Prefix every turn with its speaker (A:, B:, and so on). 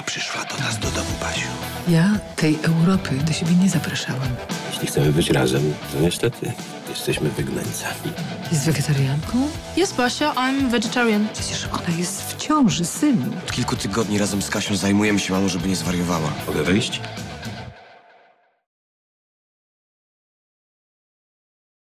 A: przyszła do nas do domu, Basiu.
B: Ja tej Europy do siebie nie zapraszałam.
A: Jeśli chcemy być razem, to niestety jesteśmy wygnańcami.
B: Jest wegetarianką?
C: Yes, Basia, I'm vegetarian.
B: Przecież ona jest w ciąży, synu.
D: Od kilku tygodni razem z Kasią zajmujemy się mamą, żeby nie zwariowała.
A: Mogę wyjść?